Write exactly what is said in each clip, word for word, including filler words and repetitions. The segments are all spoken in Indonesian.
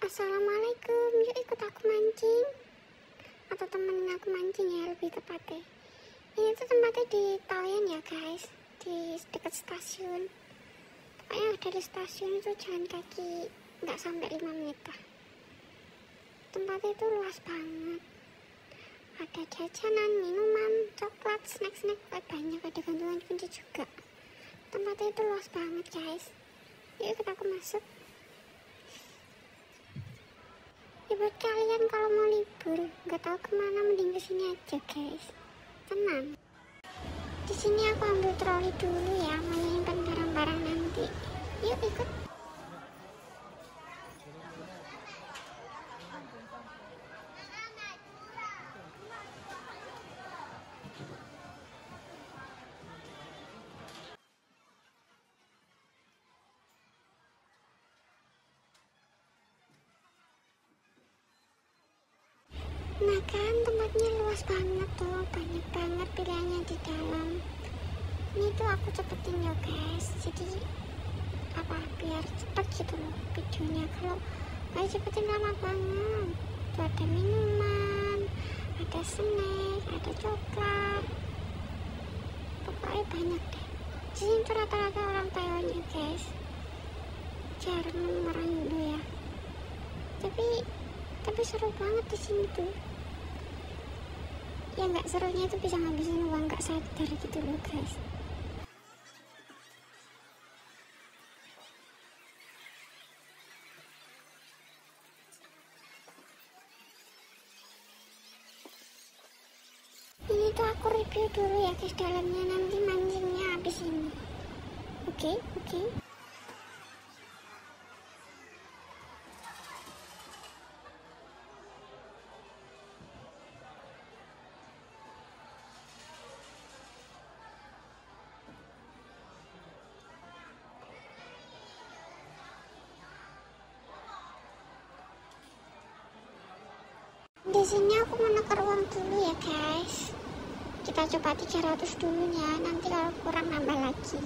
Assalamualaikum, yuk ikut aku mancing. Atau temenin aku mancing ya, lebih tepatnya. Ini tuh tempatnya di Taoyuan ya guys, di dekat stasiun. Pokoknya dari stasiun itu jalan kaki nggak sampai lima menit lah. Tempatnya itu luas banget. Ada jajanan, minuman, coklat, snack-snack, banyak. Ada gantungan kunci juga. Tempatnya itu luas banget guys. Yuk ikut aku masuk. Ya buat kalian kalau mau libur nggak tahu kemana, mending kesini aja guys, tenang. Di sini aku ambil troli dulu ya, menyimpan barang-barang nanti. Yuk ikut. Nah kan tempatnya luas banget tuh, banyak banget pilihannya di dalam. Ini tuh aku cepetin ya guys, jadi apa biar cepet gitu loh videonya. Kalau nggak cepetin lama banget. Tuh ada minuman, ada snack, ada coklat, pokoknya banyak deh. Di sini tuh rata-rata orang Taiwan ya guys, jarang orang Indo ya. Tapi tapi seru banget di sini tuh. Ya nggak serunya itu bisa ngabisin uang nggak sadar gitu loh guys. Ini tuh aku review dulu ya guys dalamnya, nanti mancingnya habis ini. Oke okay, oke okay. Di sini aku menukar uang dulu ya guys. Kita coba tiga ratus dulu ya, nanti kalau kurang nambah lagi.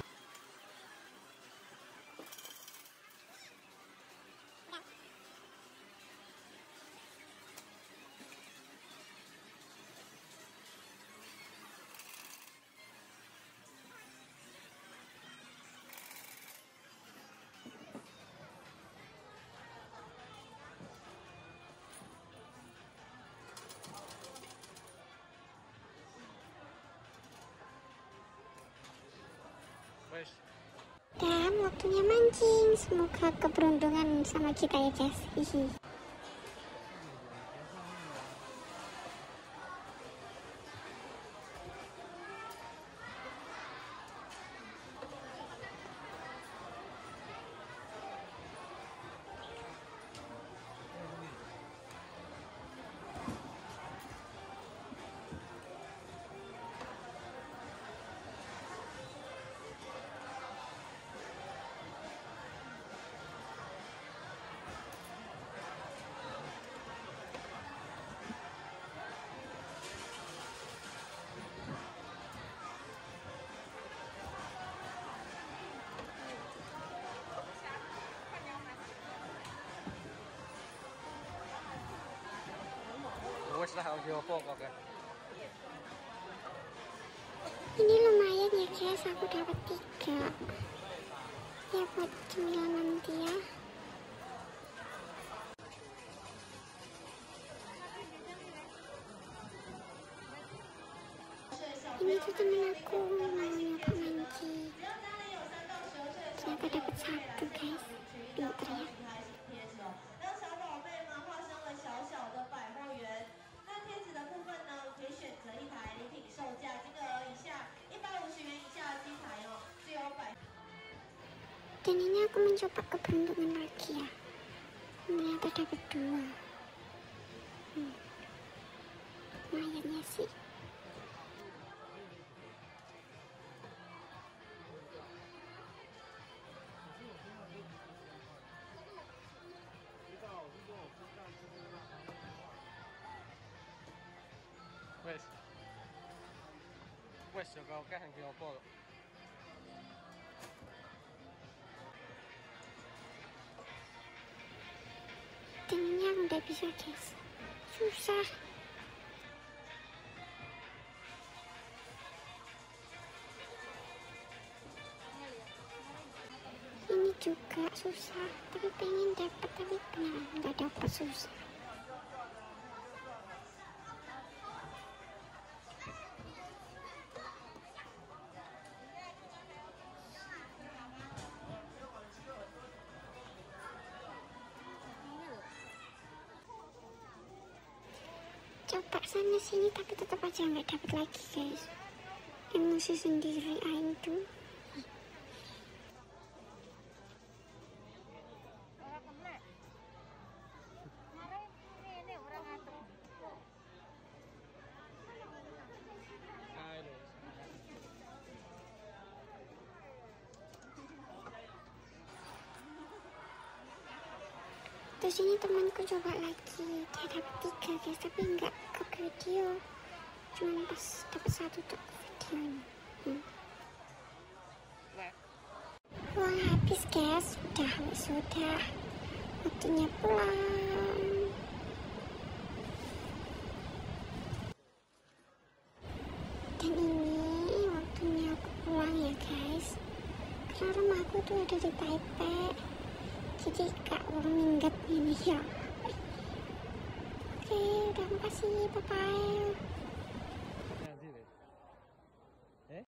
Dan waktunya mancing, semoga keberuntungan sama kita ya guys. Hihi. Ini lumayan ya guys, aku dapat tiga ya buat cemilan nanti ya. Ini tuh temen aku mau nyoba mancing, ternyata dapat satu guys, pinter ya. Dan ini aku mencoba keberuntungan lagi ya, ternyata dapat dua. hmm. Lumayan ya sih. Wes, wes jaga akeh yang diopo. udah bisa guys, susah. Ini juga susah, tapi pengen dapat, tapi benar nggak dapat, susah. Coba sana sini tapi tetap aja nggak dapat lagi guys. Emosi sendiri aing tuh. Hai loh. Terus ini temanku coba lagi, dia dapat tiga guys, tapi nggak ke video, cuman pas dapat satu tuh ke videonya. hmm. Uang habis guys, sudah sudah waktunya pulang. Dan ini waktunya aku pulang ya guys, karena rumahku tuh ada di Taipei, jadi gak mau minggat ini ya. Oke, udah makasih, bye bye.